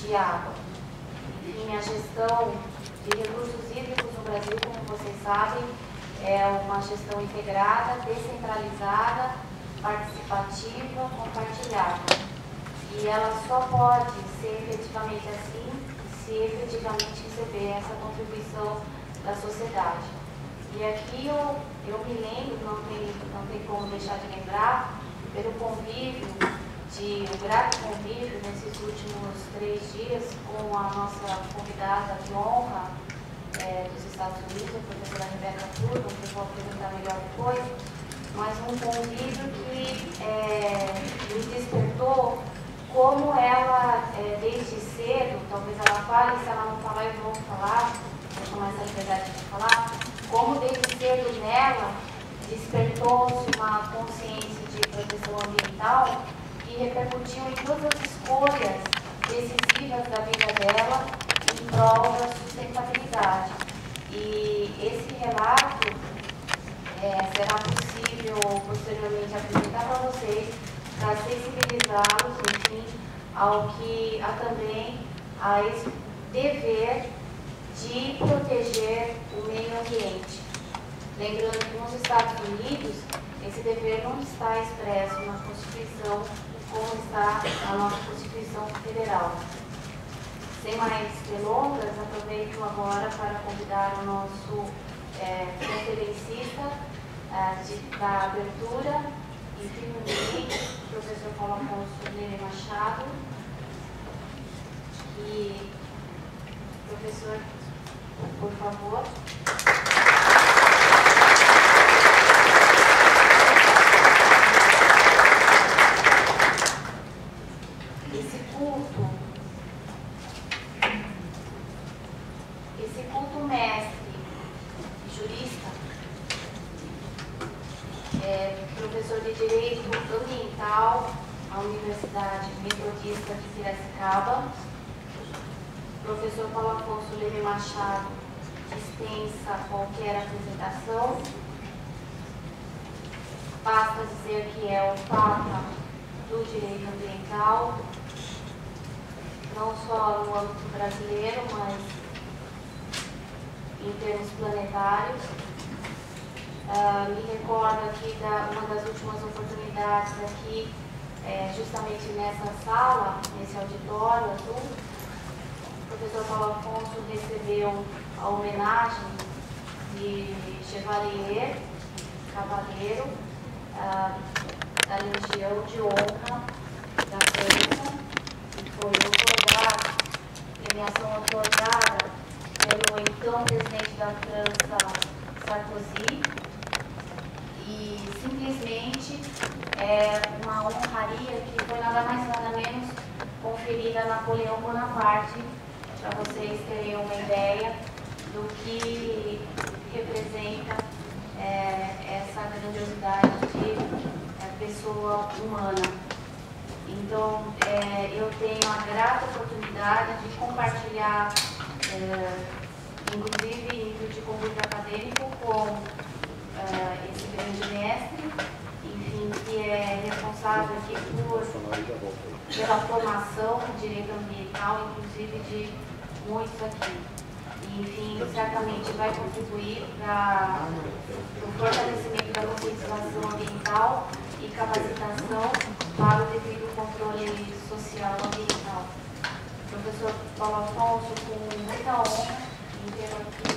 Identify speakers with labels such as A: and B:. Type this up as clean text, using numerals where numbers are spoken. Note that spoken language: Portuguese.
A: de água. Enfim, a gestão de recursos hídricos no Brasil, como vocês sabem, é uma gestão integrada, descentralizada, participativa, compartilhada. E ela só pode ser efetivamente assim se efetivamente receber essa contribuição da sociedade. E aqui eu me lembro, não tem como deixar de lembrar, pelo convívio, o grato convívio nesses últimos 3 dias com a nossa convidada de honra dos Estados Unidos, a professora Rebeca Turban, que eu vou apresentar melhor depois, mas um convívio que me despertou como ela, desde cedo, talvez ela fale, se ela não falar eu vou falar, vou tomar essa liberdade de falar, como desde cedo nela despertou-se uma consciência de proteção ambiental que repercutiu em todas as escolhas decisivas da vida dela em prol da sustentabilidade. E esse relato será possível posteriormente apresentar para vocês, para sensibilizá-los, enfim, também a esse dever de proteger o meio ambiente. Lembrando que nos Estados Unidos, esse dever não está expresso na Constituição, como está a nossa Constituição Federal. Sem mais delongas, aproveito agora para convidar o nosso conferencista da abertura e finalmente o professor Paulo Afonso Leme Machado. E, professor, por favor. Esse culto mestre, jurista, professor de Direito Ambiental à Universidade Metodista de Piracicaba, professor Paulo Afonso Leme Machado, dispensa qualquer apresentação. Basta dizer que é o Papa do Direito Ambiental, não só no âmbito brasileiro, mas em termos planetários. Me recordo aqui uma das últimas oportunidades aqui, justamente nessa sala, nesse auditório azul. O professor Paulo Afonso recebeu a homenagem de Chevalier, cavaleiro, da Legião de Honra da França, que foi premiação otorgada pelo então presidente da França, Sarkozy, e simplesmente é uma honraria que foi nada mais nada menos conferida a Napoleão Bonaparte, para vocês terem uma ideia do que representa essa grandiosidade de pessoa humana. Então, eu tenho a grata oportunidade de compartilhar, inclusive em nível de convívio acadêmico, com esse grande mestre, enfim, que é responsável aqui pela formação do direito ambiental, inclusive de muitos aqui. E, enfim, certamente vai contribuir para o fortalecimento da conscientização ambiental e capacitação para o devido controle social ambiental. Professor Paulo Afonso, com muita honra em ter aqui